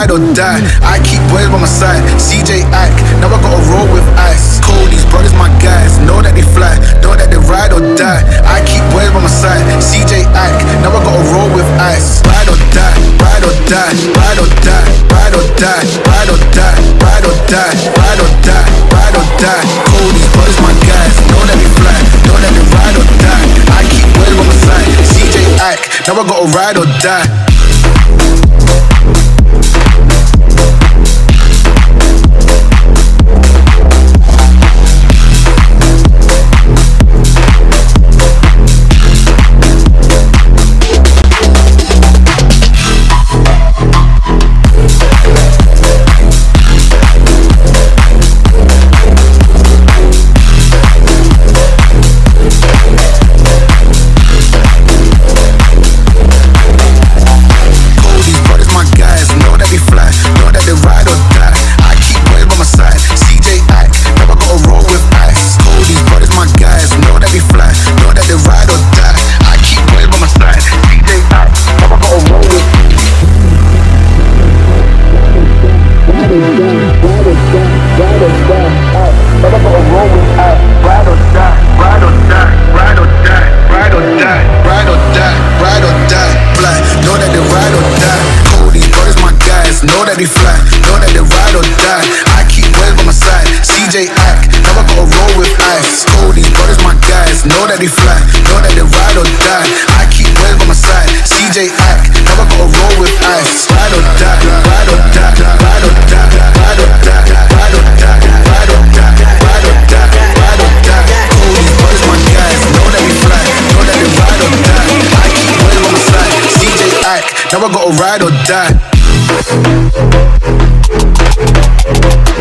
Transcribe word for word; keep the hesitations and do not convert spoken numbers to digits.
ride or die. I keep boys by my side. C J Ack, now I gotta roll with ice. Cold, these brothers my guys. Know that they fly, know that they ride or die. I keep boys by my side. C J Ack, now I gotta roll with ice. Ride or die, ride or die, ride or die, ride or die, ride or die, ride or die, ride or die, ride or die. Cold, these brothers my guys. Know that they fly, know that they ride or die. I keep boys by my side. C J Ack, now I gotta ride or die. Now I gotta ride or die.